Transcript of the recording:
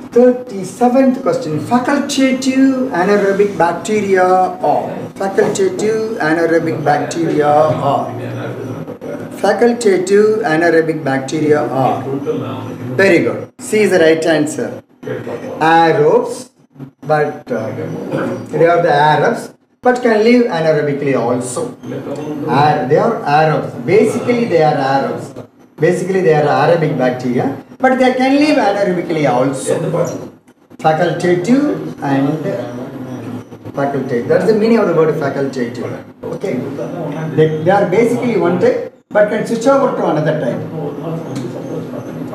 37th question. Facultative anaerobic bacteria are. Facultative anaerobic bacteria are. Facultative anaerobic bacteria are. Very good. C is the right answer. Aerobes, but they are the aerobes, but can live anaerobically also. They are aerobes. Basically, they are aerobes. Basically, they are aerobic bacteria, but they can live anaerobically also. Facultative and facultative. That's the meaning of the word facultative. Okay. They are basically one type, but can switch over to another type.